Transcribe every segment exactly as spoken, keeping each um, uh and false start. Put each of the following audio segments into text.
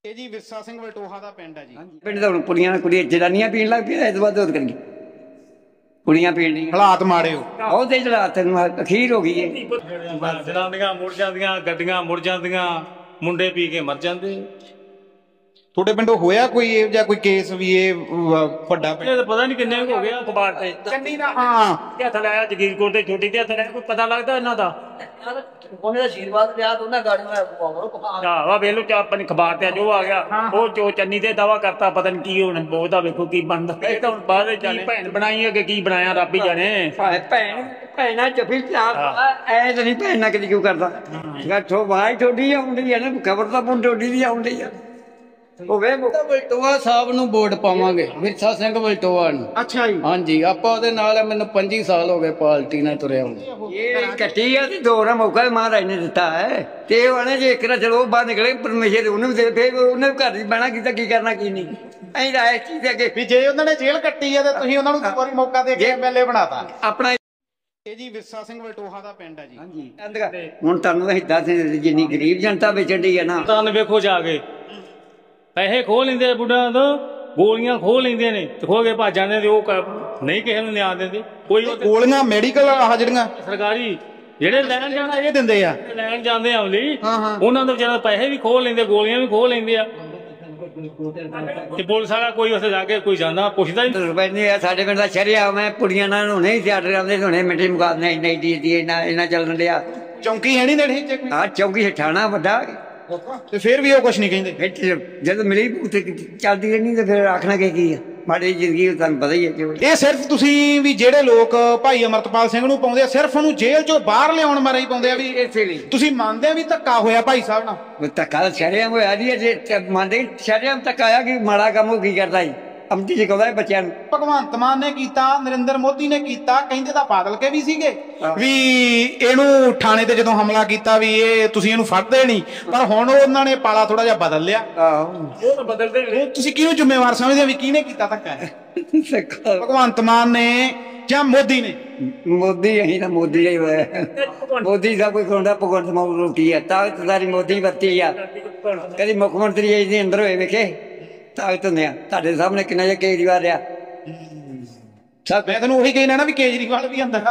ਇਹ ਜੀ ਵਿਰਸਾ ਸਿੰਘ ਵਲਟੋਹਾ ਦਾ ਪਿੰਡ ਹੈ ਜੀ। ਪਿੰਡ ਤਾਂ ਹੁਣ ਕੁੜੀਆਂ ਕੁੜੀਆਂ ਜਨਾਨੀਆਂ ਪੀਣ ਲੱਗ ਪਈਆਂ, ਇਸ ਤੋਂ ਬਾਅਦ ਹੋਰ ਕਰੀਏ ਕੁੜੀਆਂ ਪੀਣ ਨਹੀਂ। ਹਾਲਾਤ ਮਾੜੇ ਹੋ ਉਹਦੇ ਹਾਲਾਤ ਅਖੀਰ ਹੋ ਗਈ ਹੈ। ਜਨਾਨੀਆਂ ਮੁੜ ਜਾਂਦੀਆਂ, ਗੱਡੀਆਂ ਮੁੜ ਜਾਂਦੀਆਂ, ਮੁੰਡੇ ਪੀ ਕੇ ਮਰ ਜਾਂਦੇ। ਤੁਹਾਡੇ ਪਿੰਡੋਂ ਹੋਇਆ ਕੋਈ ਇਹ ਜਾਂ ਕੋਈ ਕੇਸ ਵੀ ਇਹ ਵੱਡਾ ਇਹ ਤਾਂ ਪਤਾ ਨਹੀਂ ਕਿੰਨੇ ਹੋ ਗਿਆ ਅਖਬਾਰ ਤੇ ਚੰਨੀ ਦਾ ਹਾਂ ਹੱਥ ਲਾਇਆ ਜਗੀਰਕੋਟ ਤੇ ਛੋਟੀ ਦੇ ਹੱਥ ਲਾਇਆ, ਕੋਈ ਪਤਾ ਲੱਗਦਾ ਇਹਨਾਂ ਦਾ ਉਹਨੇ ਦਾ ਆਸ਼ੀਰਵਾਦ ਲਿਆ ਤਾਂ ਉਹਨਾਂ ਗਾੜੀ ਮੈਂ ਆਹ ਵੇਲੋ ਚ ਆਪਣੀ ਅਖਬਾਰ ਤੇ ਜੋ ਆ ਗਿਆ ਉਹ ਚੋ ਚੰਨੀ ਤੇ ਦਾਵਾ ਕਰਤਾ, ਪਤਾ ਨਹੀਂ ਕੀ ਹੁਣ ਉਹਦਾ ਵੇਖੋ ਕੀ ਬਣਦਾ। ਇਹ ਤਾਂ ਹੁਣ ਬਾਅਦ ਵਿੱਚ ਜਾਣੇ ਭੈਣ ਬਣਾਈ ਅੱਗੇ ਕੀ ਬਣਾਇਆ ਰੱਬ ਹੀ ਜਾਣੇ। ਭੈਣ ਭੈਣਾਂ ਜਫੀ ਐ ਤਾਂ ਨਹੀਂ ਭੈਣ ਨਾਲ ਕਦੀ ਕਿਉਂ ਕਰਦਾ ਗੱਠੋ ਵਾਈ ਠੋਡੀ ਆਉਂਦੀ ਹੈ ਨਾ, ਖਬਰ ਤਾਂ ਪੁੰਡ ਠੋਡੀ ਦੀ ਆਉਂਦੀ ਆ। ਵਲਟੋਹਾ ਸਾਹਿਬ ਨੂੰ ਵੋਟ ਪਾਵਾਂਗੇ, ਵਿਰਸਾ ਸਿੰਘ ਵਲਟੋਹਾ ਨੂੰ। ਅੱਛਾ ਜੀ ਹਾਂਜੀ, ਆਪਾਂ ਉਹਦੇ ਨਾਲ ਮੈਨੂੰ ਪੰਜੀ ਸਾਲ ਹੋ ਗਏ ਪਾਰਟੀ ਨਾਲ ਤੁਰਿਆ ਹੁੰਦਾ। ਇਹ ਕੱਟੀ ਆ ਤੇ ਦੋ ਨਾ ਮੌਕਾ ਮਹਾਰਾਜ ਨੇ ਦਿੱਤਾ ਹੈ ਤੇ ਉਹ ਆਣੇ ਜੇ ਇੱਕ ਨਾ ਚਲੋ ਬਾਹਰ ਨਿਕਲੇ ਪਰਮੇਸ਼ਰ ਉਹਨੂੰ ਵੀ ਦੇ, ਫਿਰ ਉਹਨੇ ਘਰ ਦੀ ਬਹਿਣਾ ਕੀਤਾ ਕੀ ਕਰਨਾ ਕੀ ਨਹੀਂ। ਅਸੀਂ ਤਾਂ ਇਸ ਚੀਜ਼ ਦੇ ਅੱਗੇ ਵੀ ਜੇ ਉਹਨਾਂ ਨੇ ਜੇਲ੍ਹ ਕੱਟੀ ਆ ਤੇ ਤੁਸੀਂ ਉਹਨਾਂ ਨੂੰ ਇੱਕ ਵਾਰੀ ਮੌਕਾ ਦੇ ਕੇ ਐਮ ਐਲ ਏ ਬਣਾਤਾ ਆਪਣਾ। ਇਹ ਜੀ ਵਿਰਸਾ ਸਿੰਘ ਵਲਟੋਹਾ ਦਾ ਪਿੰਡ ਹੈ ਜੀ। ਹਾਂਜੀ ਹੁਣ ਤੁਹਾਨੂੰ ਅਸੀਂ ਦੱਸ ਜਿੰਨੀ ਗਰੀਬ ਜਨਤਾ ਵੇਚਣ ਦੀ ਹੈ ਨਾ, ਤੁਹਾਨੂੰ ਵੇਖੋ ਜਾ ਕੇ ਪੈਸੇ ਖੋਹ ਲੈਂਦੇ ਬੁੱਢਿਆਂ ਤੋਂ, ਗੋਲੀਆਂ ਖੋਹ ਲੈਂਦੇ ਨੇ ਤੇ ਖੋ ਕੇ ਭੱਜ ਜਾਂਦੇ, ਉਹ ਨਹੀਂ ਕਿਸੇ ਨੂੰ ਨਿਆਂ ਦਿੰਦੇ। ਕੋਈ ਗੋਲੀਆਂ ਮੈਡੀਕਲ ਆਹ ਜਿਹੜੀਆਂ ਸਰਕਾਰੀ ਜਿਹੜੇ ਲੈਣ ਜਾਣਾ ਇਹ ਦਿੰਦੇ ਆ, ਲੈਣ ਜਾਂਦੇ ਆਵਲੀ ਉਹਨਾਂ ਦੇ ਵਿਚਾਰਾ ਪੈਸੇ ਵੀ ਖੋਹ ਲੈਂਦੇ, ਗੋਲੀਆਂ ਵੀ ਖੋਹ ਲੈਂਦੇ ਆ ਤੇ ਪੁਲਿਸ ਵਾਲਾ ਕੋਈ ਉੱਥੇ ਜਾ ਕੇ ਕੋਈ ਜਾਂਦਾ ਪੁੱਛਦਾ ਨਹੀਂ। ਰੁਪਏ ਨਹੀਂ ਆ ਸਾਡੇ ਪਿੰਡ ਦਾ ਸ਼ਰਿਆ ਮੈਂ ਕੁੜੀਆਂ ਨਾਲ ਹੁਣੇ ਥੀਏਟਰ ਆਉਂਦੇ ਹੁਣੇ ਮਿੰਟੇ ਮੁਕਾਬਲੇ ਨਹੀਂ ਦੀ ਦੀ ਇਹਨਾਂ ਚੱਲਣ ਡਿਆ। ਚੌਂਕੀ ਹੈ ਨਹੀਂ ਨੇੜੇ ਹਾਂ ਚੌਂਕੀ ਠਾਣਾ ਵੱਡਾ ਤੇ ਫਿਰ ਵੀ ਉਹ ਕੁਛ ਨਹੀਂ ਕਹਿੰਦੇ। ਜਦੋਂ ਮਿਲੀ ਚੱਲਦੀ ਰਹਿਣੀ ਤੇ ਫਿਰ ਆਖਣਾ ਕਿ ਕੀ ਆ ਮਾੜੀ ਜ਼ਿੰਦਗੀ ਤੁਹਾਨੂੰ ਪਤਾ ਹੀ ਹੈ। ਇਹ ਸਿਰਫ ਤੁਸੀਂ ਵੀ ਜਿਹੜੇ ਲੋਕ ਭਾਈ ਅਮਰਤਪਾਲ ਸਿੰਘ ਨੂੰ ਪਾਉਂਦੇ ਆ ਸਿਰਫ ਉਹਨੂੰ ਜੇਲ੍ਹ ਚੋਂ ਬਾਹਰ ਲਿਆਉਣ ਮਾਰੇ ਹੀ ਪਾਉਂਦੇ ਆ ਵੀ ਇਸੇ ਲਈ ਤੁਸੀਂ ਮੰਨਦੇ ਆ ਵੀ ਧੱਕਾ ਹੋਇਆ ਭਾਈ ਸਾਹਿਬ ਨਾਲ? ਧੱਕਾ ਸ਼ਰਿਆਮ ਹੋਇਆ ਜੀ, ਜੇ ਮੰਨਦੇ ਸ਼ਰਿਆਮ ਧੱਕਾ ਆਇਆ ਕਿ ਮਾੜਾ ਕੰਮ ਉਹ ਕੀ ਕਰਦਾ ਜੀ ਅਮਤੀ ਜੀ ਕਹਿੰਦਾ ਬੱਚਿਆਂ ਨੂੰ। ਭਗਵੰਤ ਮਾਨ ਨੇ ਕੀਤਾ, ਨਰਿੰਦਰ ਮੋਦੀ ਨੇ ਕੀਤਾ, ਕਹਿੰਦੇ ਤਾਂ ਬਾਦਲ ਕੇ ਵੀ ਸੀਗੇ ਵੀ ਇਹਨੂੰ ਥਾਣੇ ਤੇ ਜਦੋਂ ਹਮਲਾ ਕੀਤਾ ਵੀ ਇਹ ਤੁਸੀਂ ਇਹਨੂੰ ਫੜਦੇ ਨਹੀਂ, ਪਰ ਹੁਣ ਉਹਨਾਂ ਨੇ ਪਾਲਾ ਥੋੜਾ ਜਿਹਾ ਬਦਲ ਲਿਆ। ਉਹ ਤਾਂ ਬਦਲਦੇ ਤੁਸੀਂ ਕਿਹਨੂੰ ਜ਼ਿੰਮੇਵਾਰ ਸਮਝਦੇ ਆ ਵੀ ਕਿਹਨੇ ਕੀਤਾ ਧੱਕਾ? ਭਗਵੰਤ ਮਾਨ ਨੇ ਜਾਂ ਮੋਦੀ ਨੇ? ਮੋਦੀ ਅਸੀਂ ਤਾਂ ਮੋਦੀ ਹੀ ਹੋਇਆ, ਮੋਦੀ ਸਭ ਕੁਝ ਕਰਾਉਂਦਾ। ਭਗਵੰਤ ਮਾਨ ਰੋਟੀ ਆ ਤਾਕਤਦਾਰੀ ਮੋਦੀ ਵਰਤੀ ਆ, ਕਦੀ ਮੁੱਖ ਮੰਤਰੀ ਇਹਦੇ ਅੰਦਰ ਹੋਏ ਵੇਖੇ ਤਾਕਤ ਹੁੰਦੇ ਆ। ਤੁਹਾਡੇ ਸਾਹਮਣੇ ਕਿੰਨਾ ਜਿਹਾ ਕੇਜਰੀਵਾਲ ਰਿਹਾ। ਮੈਂ ਤੈਨੂੰ ਉਹੀ ਕਹਿਣਾ ਨਾ ਵੀ ਕੇਜਰੀਵਾਲ ਵੀ ਅੰਦਰ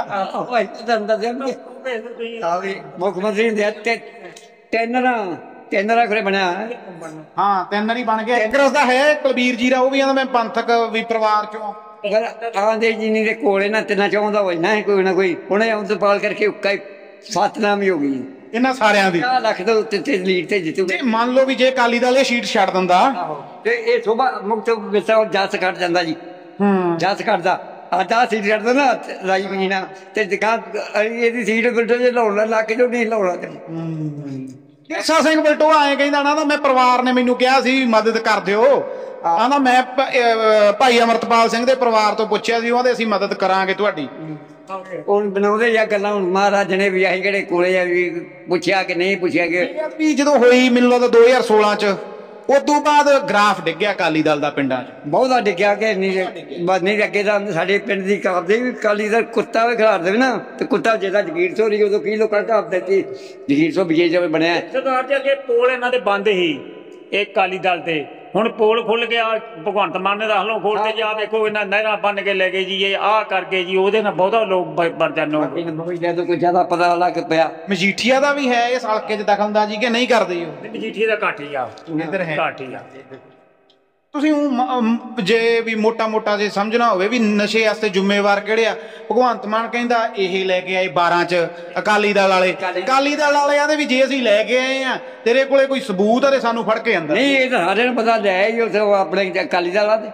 ਮੁੱਖ ਮੰਤਰੀ ਹੁੰਦੇ ਆ ਤੇ ਤਿੰਨ ਨਾ ਤਿੰਨ ਰੱਖੜੇ ਬਣਿਆ। ਹਾਂ ਤਿੰਨ ਵਾਰੀ ਬਣ ਗਿਆ। ਇੱਕ ਰਸਤਾ ਹੈ ਕੁਲਬੀਰ ਜੀਰਾ, ਉਹ ਵੀ ਕਹਿੰਦਾ ਮੈਂ ਪੰਥਕ ਵੀ ਪਰਿਵਾਰ ਚੋਂ ਆਂਦੇ ਜਿੰਨੀ ਦੇ ਕੋਲੇ ਨਾ ਤਿੰਨਾਂ ਚਾਹੁੰਦਾ ਹੋਏ ਨਾ ਕੋਈ ਨਾ ਕੋਈ ਹੁਣੇ ਅੰਮ੍ਰਿਤਪਾਲ ਕਰਕੇ ਉੱਕਾ ਸਤਨਾਮ ਹੀ ਹੋ ਗਈ ਇਹਨਾਂ ਸਾਰਿਆਂ ਦੀ। ਲੱਖ ਦੇ ਉੱਤੇ ਤੇ ਲੀਡ ਤੇ ਜਿੱਤੂ। ਮੰਨ ਲਓ ਵੀ ਜੇ ਅਕਾਲੀ ਦਲ ਇਹ ਸੀਟ ਛੱਡ ਦਿੰਦਾ ਤੇ ਇਹ ਸੋਭਾ ਮੁਕਤ ਵਿਸਾ ਜੱਸ ਕੱਟ ਜਾਂਦਾ ਜੀ। ਹੂੰ ਜੱਸ ਕੱਟਦਾ ਆਹ ਸੀਟ ਛੱਡ ਦੋ ਨਾ ਰਾਜੀ ਮੀਨਾ ਤੇ ਦਿਖਾ ਇਹਦੀ ਸੀਟ ਬਿਲਟੋ ਜੇ ਲਾਉਣ ਲੱਗ ਕੇ ਜੋ ਨਹੀਂ ਲਾਉਣਾ। ਵਿਰਸਾ ਸਿੰਘ ਵਲਟੋਹਾ ਆਏ ਕਹਿੰਦਾ ਨਾ ਮੈਂ ਪਰਿਵਾਰ ਨੇ ਮੈਨੂੰ ਕਿਹਾ ਸੀ ਮਦਦ ਕਰ ਦਿਓ, ਆਂਦਾ ਮੈਂ ਭਾਈ ਅਮਰਤਪਾਲ ਸਿੰਘ ਦੇ ਪਰਿਵਾਰ ਤੋਂ ਪੁੱਛਿਆ ਸੀ, ਉਹਦੇ ਅਸੀਂ ਮਦਦ ਕਰਾਂਗੇ ਤੁਹਾਡੀ। ਹੁਣ ਬਣਾਉਂਦੇ ਜਾਂ ਗੱਲਾਂ ਹੁਣ ਮਹਾਰਾਜ ਨੇ ਵੀ ਅਸੀਂ ਕਿਹੜੇ ਕੋਲੇ ਆ ਵੀ ਪੁੱਛਿਆ ਕਿ ਨਹੀਂ ਪੁੱਛਿਆ ਕਿ ਵੀ ਜਦੋਂ ਹੋਈ ਮੈਨੂੰ ਲੱਗਦਾ ਦੋ ਹਜ਼ਾਰ ਸੋਲਾਂ ਚ ਉਦੋਂ ਬਾਅਦ ਗ੍ਰਾਫ ਡਿੱਗਿਆ ਅਕਾਲੀ ਦਲ ਦਾ ਪਿੰਡਾਂ ਚ ਬਹੁਤਾ ਡਿੱਗਿਆ ਕਿ ਨਹੀਂ ਅੱਗੇ ਤਾਂ ਸਾਡੇ ਪਿੰਡ ਦੀ ਕਾਬਦੇ ਵੀ ਅਕਾਲੀ ਦਲ ਕੁੱਤਾ ਵੀ ਖਿਲਾਰ ਦੇਵੇ ਨਾ ਤੇ ਕੁੱਤਾ ਜਿਹਦਾ ਜਗੀਰ ਸੋ ਰਹੀ ਉਦੋਂ ਕੀ ਲੋਕਾਂ ਕਾਬ ਦਿੱਤੀ ਜਗੀਰ ਸੋ ਵਿਜੇ ਜਾਵੇ ਬਣਿਆ। ਸਰਦਾਰ ਜੀ ਅੱਗੇ ਪੋਲ ਇਹਨਾਂ ਦੇ ਬੰਦ ਸੀ ਇਹ ਅਕਾਲੀ ਦਲ ਤੇ, ਹੁਣ ਪੋਲ ਖੁੱਲ ਗਿਆ ਭਗਵੰਤ ਮਾਨ ਨੇ ਦੱਸ ਲਓ ਖੋਲ ਕੇ ਜਾ ਦੇਖੋ ਇਹਨਾਂ ਨਹਿਰਾਂ ਬੰਨ ਕੇ ਲੈ ਗਏ ਜੀ, ਇਹ ਆਹ ਕਰਕੇ ਜੀ ਉਹਦੇ ਨਾਲ ਬਹੁਤਾ ਲੋਕ ਬਰਜਨ ਹੋ ਗਏ। ਕੋਈ ਜ਼ਿਆਦਾ ਪਤਾ ਲੱਗ ਪਿਆ ਮਜੀਠੀਆ ਦਾ ਵੀ ਹੈ ਇਸ ਹਲਕੇ ਚ ਦਖਲਅੰਦਾਜ਼ੀ ਕਿ ਨਹੀਂ ਕਰਦੇ? ਮਜੀਠੀਆ ਦਾ ਘੱਟ ਹੀ ਆ, ਇੱਧਰ ਹੈ ਘੱਟ ਹੀ ਆ। ਤੁਸੀਂ ਜੇ ਵੀ ਮੋਟਾ ਮੋਟਾ ਜੇ ਸਮਝਣਾ ਹੋਵੇ ਵੀ ਨਸ਼ੇ ਵਾਸਤੇ ਜ਼ਿੰਮੇਵਾਰ ਕਿਹੜੇ ਆ? ਭਗਵੰਤ ਮਾਨ ਕਹਿੰਦਾ ਇਹ ਲੈ ਕੇ ਆਏ ਬਾਰਾਂ ਚ ਅਕਾਲੀ ਦਲ ਵਾਲੇ, ਅਕਾਲੀ ਦਲ ਵਾਲਿਆਂ ਦੇ ਵੀ ਜੇ ਅਸੀਂ ਲੈ ਕੇ ਆਏ ਆ ਤੇਰੇ ਕੋਲੇ ਕੋਈ ਸਬੂਤ ਆ ਤੇ ਸਾਨੂੰ ਫੜ ਕੇ ਅੰਦਰ। ਨਹੀਂ ਇਹ ਤਾਂ ਸਾਰਿਆਂ ਨੂੰ ਪਤਾ ਲਿਆ ਹੀ ਉੱਥੇ ਆਪਣੇ ਅਕਾਲੀ ਦਲ ਵਾਲੇ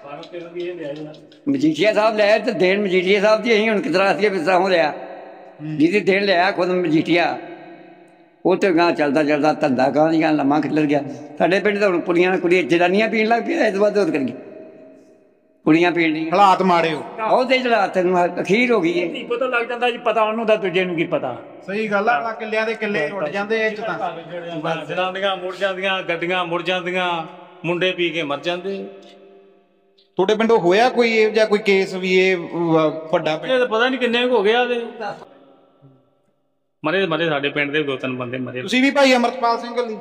ਮਜੀਠੀਆ ਸਾਹਿਬ ਲਿਆ ਤੇ ਦੇਣ ਮਜੀਠੀਆ ਸਾਹਿਬ ਦੀ ਅਸੀਂ ਹੁਣ ਕਿਤਰਾ ਅਸੀਂ ਵਿਸਾ ਹੋ ਲਿਆ ਜਿਹਦੀ ਦੇਣ ਲਿਆ ਖੁਦ ਮਜੀਠੀਆ ਉਹ ਤੇ ਗਾਂ ਚੱਲਦਾ ਚੱਲਦਾ ਧੰਦਾ ਗਾਂ ਦੀ ਗਾਂ ਲੰਮਾ ਖਿਲਰ ਗਿਆ। ਸਾਡੇ ਪਿੰਡ ਤਾਂ ਹੁਣ ਕੁੜੀਆਂ ਕੁੜੀਆਂ ਜਨਾਨੀਆਂ ਪੀਣ ਲੱਗ ਪਈਆਂ, ਇਸ ਤੋਂ ਬਾਅਦ ਹੋਰ ਕਰੀਏ ਕੁੜੀਆਂ ਪੀਣ ਨਹੀਂ। ਹਾਲਾਤ ਮਾੜੇ ਹੋ ਉਹਦੇ ਹਾਲਾਤ ਅਖੀਰ ਹੋ ਗਈ ਹੈ। ਪਤਾ ਲੱਗ ਜਾਂਦਾ ਜੀ, ਪਤਾ ਉਹਨੂੰ ਤਾਂ ਦੂਜੇ ਨੂੰ ਕੀ ਪਤਾ। ਸਹੀ ਗੱਲ ਆ, ਕਿੱਲਿਆਂ ਦੇ ਕਿੱਲੇ ਉੱਡ ਜਾਂਦੇ ਇਹ ਚ ਤਾਂ। ਜਨਾਨੀਆਂ ਮੁੜ ਜਾਂਦੀਆਂ, ਗੱਡੀਆਂ ਮੁੜ ਜਾਂਦੀਆਂ, ਮੁੰਡੇ ਪੀ ਕੇ ਮਰ ਜਾਂਦੇ। ਤੁਹਾਡੇ ਪਿੰਡੋਂ ਹੋਇਆ ਕੋਈ ਇਹ ਜਾਂ ਕੋਈ ਕੇਸ ਵੀ ਇਹ ਵੱਡਾ? ਇਹ ਤਾਂ ਪਤਾ ਨਹੀਂ ਕਿੰਨੇ ਹੋ ਗਿਆ ਮਰੇ ਮਰੇ ਸਾਡੇ ਪਿੰਡ ਦੇ ਦੋ ਤਿੰਨ ਬੰਦੇ ਮਰੇ। ਤੁਸੀਂ ਵੀ ਭਾਈ ਅਮਰਤਪਾਲ ਸਿੰਘ ਲਈ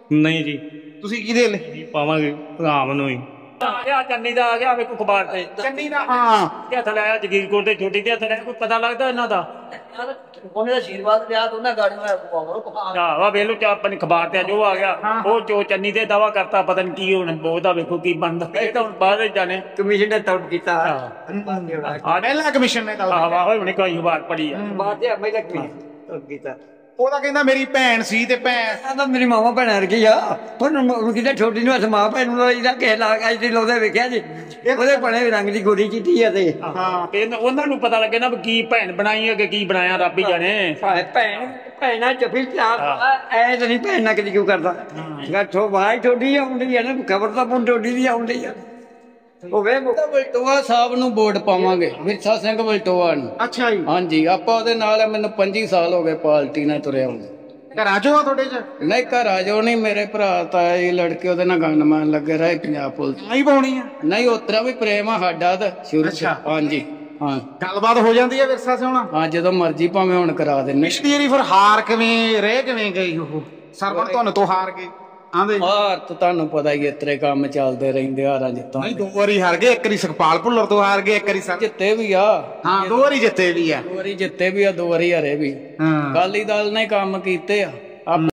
ਨਹੀਂ ਜੀ ਤੁਸੀਂ ਕਿਹਦੇ ਲਈ ਪਾਵਾਂਗੇ ਰਾਮ ਨੂੰ ਹੀ। ਆ ਗਿਆ ਚੰਨੀ ਦਾ ਆ ਗਿਆ ਵੇਖੋ ਅਖਬਾਰ ਤੇ ਚੰਨੀ ਦਾ ਹਾਂ ਤੇ ਹੱਥ ਲਾਇਆ ਜਗੀਰਕੋਟ ਦੇ ਛੋਟੀ ਦੇ ਹੱਥ ਲਾਇਆ ਕੋਈ ਪਤਾ ਲੱਗਦਾ ਇਹਨਾਂ ਦਾ ਉਹਨੇ ਦਾ ਆਸ਼ੀਰਵਾਦ ਲਿਆ ਤਾਂ ਉਹਨਾਂ ਗਾੜੀ ਮੈਂ ਪਾਵਾਂ ਆਹ ਵੇਲੋ ਚਾ ਆਪਣੀ ਅਖਬਾਰ ਤੇ ਜੋ ਆ ਗਿਆ ਉਹ ਜੋ ਚੰਨੀ ਦੇ ਦਾਵਾ ਕਰਤਾ ਪਤਾ ਨਹੀਂ ਕੀ ਹੁਣ ਉਹਦਾ ਵੇਖੋ ਕੀ ਬਣਦਾ ਇਹ ਤਾਂ ਹੁਣ ਬਾਅਦ ਵਿੱਚ ਜਾਣੇ ਕਮਿਸ਼ਨ ਨੇ ਤੌੜ ਕੀਤਾ ਆ ਪਹਿਲਾ ਕਮਿਸ਼ਨ ਨੇ ਗੱਲ ਆਹ ਵਾਹ ਹੁਣੇ ਕੋਈ ਅਖਬਾਰ ਪੜੀ ਆ ਬਾਅਦ ਤੇ ਮੈਂ ਕਮਿਸ਼ਨ ਤੌੜ ਕੀਤਾ। ਉਹਦਾ ਕਹਿੰਦਾ ਮੇਰੀ ਭੈਣ ਸੀ ਤੇ ਭੈਣ ਆ ਤਾਂ ਮੇਰੀ ਮਾਵਾ ਭੈਣ ਵਰਗੀ ਆ ਪਰ ਉਹਨੂੰ ਕਿਤੇ ਛੋਟੀ ਨੂੰ ਹੱਥ ਮਾਂ ਭੈਣ ਨੂੰ ਲਾਈਦਾ ਕਿਸੇ ਲਾ ਕੇ ਅੱਜ ਲਾਉਂਦੇ ਵੇਖਿਆ ਜੀ ਉਹਦੇ ਬਣੇ ਰੰਗ ਦੀ ਗੋਰੀ ਚਿੱਟੀ ਆ ਤੇ ਹਾਂ ਤੇ ਉਹਨਾਂ ਨੂੰ ਪਤਾ ਲੱਗੇ ਨਾ ਵੀ ਕੀ ਭੈਣ ਬਣਾਈ ਹੈ ਕਿ ਕੀ ਬਣਾਇਆ ਰੱਬ ਹੀ ਜਾਣੇ ਭਾਵੇਂ ਭੈਣ ਭੈਣਾ ਜਫੀ ਪਿਆਰ ਐ ਤਾਂ ਨਹੀਂ ਭੈਣ ਨਾਲ ਕਦੀ ਕਿਉਂ ਕਰਦਾ ਗੱਠੋ ਬਾਈ ਠੋਡੀ ਆਉਂਦੀ ਆ ਨਾ ਖਬਰ ਤਾਂ ਪੁੰਨ ਠੋਡੀ ਦੀ ਆਉਂਦੀ ਆ ਉਹ ਵੇ ਬਲਟੋਆ ਸਾਹਿਬ ਨੂੰ ਵੋਟ ਪਾਵਾਂਗੇ ਵਿਰਸਾ ਸਿੰਘ ਬਲਟੋਆ ਨੂੰ। ਅੱਛਾ ਜੀ ਹਾਂਜੀ ਆਪਾਂ ਉਹਦੇ ਨਾਲ ਮੈਨੂੰ ਪੰਜੀ ਸਾਲ ਹੋ ਗਏ ਪਾਰਟੀ ਨਾਲ ਤੁਰਿਆ ਹੁੰਦਾ। ਘਰਾਂ ਚੋਂ ਆ ਤੁਹਾਡੇ ਚ ਨਹੀਂ ਘਰ ਆ ਜਾਓ ਨਹੀਂ ਮੇਰੇ ਭਰਾ ਤਾਇਆ ਜੀ ਲੜਕੇ ਉਹਦੇ ਨਾਲ ਗੰਨਮਾਨ ਲੱਗੇ ਰਹੇ ਪੰਜਾਬ ਪੁਲਿਸ ਆਈ ਪਾਉਣੀ ਆ ਨਹੀਂ ਉਤਰਾ ਵੀ ਪ੍ਰੇਮ ਆ ਸਾਡਾ ਤਾਂ ਸ਼ੁਰੂ ਤੋਂ। ਹਾਂਜੀ ਹਾਂ ਗੱਲਬਾਤ ਹੋ ਜਾਂਦੀ ਹੈ ਵਿਰਸਾ ਸਿਉਣਾ ਹਾਂ ਜਦੋਂ ਮਰਜ਼ੀ ਭਾਵੇਂ ਹੁਣ ਕਰਾ ਦਿੰਨੇ। ਪਿਛਲੀ ਵਾਰੀ ਫਿਰ ਹਾਰ ਕਿਵੇਂ ਰਹਿ ਕਿਵੇਂ ਗਈ ਉਹ ਸਰਵਰ ਤੁਹਾਨੂੰ ਤੋਂ ਹਾਰ ਗਏ ਆਂਦੇ ਹਾਰ ਤਾਂ ਤੁਹਾਨੂੰ ਪਤਾ ਹੀ ਇਤਰੇ ਕੰਮ ਚੱਲਦੇ ਰਹਿੰਦੇ ਹਾਰਾਂ ਜਿੱਤਾਂ ਨਹੀਂ ਦੋ ਵਾਰੀ ਹਾਰ ਗਏ ਇੱਕ ਵਾਰੀ ਸੁਖਪਾਲ ਭੁੱਲਰ ਤੋਂ ਹਾਰ ਗਏ ਇੱਕ ਵਾਰੀ ਸਰ ਜਿੱਤੇ ਵੀ ਆ ਹਾਂ ਦੋ ਵਾਰੀ ਜਿੱਤੇ ਵੀ ਆ ਦੋ ਵਾਰੀ ਜਿੱਤੇ ਵੀ ਆ ਦੋ ਵਾਰੀ ਹਾਰੇ ਵੀ ਹਾਂ ਅਕਾਲੀ ਦਲ ਨੇ ਕੰਮ ਕੀਤੇ ਆ